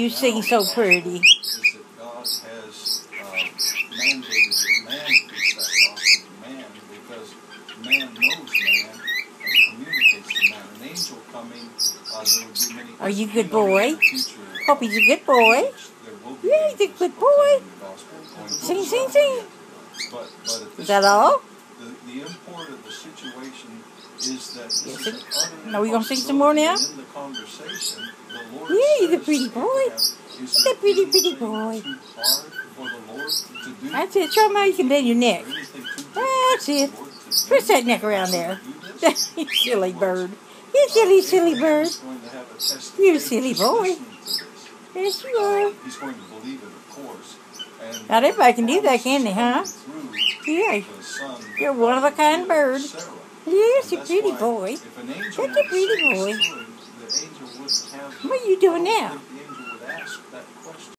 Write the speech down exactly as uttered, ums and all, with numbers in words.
you sing so pretty. Is that God has uh, mandated that man preach that gospel to man because man knows man and communicates to man. An angel coming, uh, there will be many. Are you a good boy? Hoppie's a good boy. Yeah, he's a good boy. Sing, sing, sing. But, but at this Is that all? The, the import of the situation is that this Yes, is an utter now we gonna sing some more now? in the conversation, the Lord Yeah, he's a says pretty that boy. have, He's a pretty, pretty boy. too hard for the Lord to do? That's it. Show him how you can bend your neck. Or anything too difficult That's for it. the Lord to do? Twist that neck around there. Do this? You silly bird. You silly, silly bird. Abraham's going to have a test of You faith silly just boy. listening to this. Yes, you Uh, are. he's going to believe it, of course. And Not everybody can do that, can they, huh? promises coming through Yeah. the son You're one of a kind bird. Sarah. Yes, And a pretty that's why boy. if an angel Such a were to pretty say this boy. to him, the angel wouldn't have- What are you doing I don't now? think the angel would ask that question.